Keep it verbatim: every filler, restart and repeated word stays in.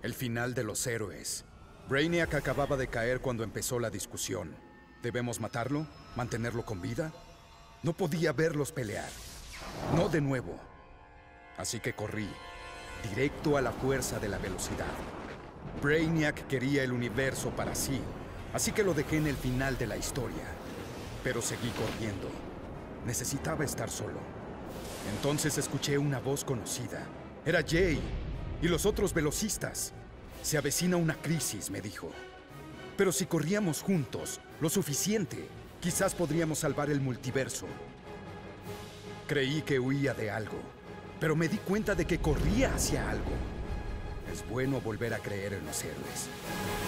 El final de los héroes. Brainiac acababa de caer cuando empezó la discusión. ¿Debemos matarlo? ¿Mantenerlo con vida? No podía verlos pelear. No de nuevo. Así que corrí, directo a la fuerza de la velocidad. Brainiac quería el universo para sí, así que lo dejé en el final de la historia. Pero seguí corriendo. Necesitaba estar solo. Entonces escuché una voz conocida. Era Jay y los otros velocistas. Se avecina una crisis, me dijo. Pero si corríamos juntos, lo suficiente, quizás podríamos salvar el multiverso. Creí que huía de algo, pero me di cuenta de que corría hacia algo. Es bueno volver a creer en los héroes.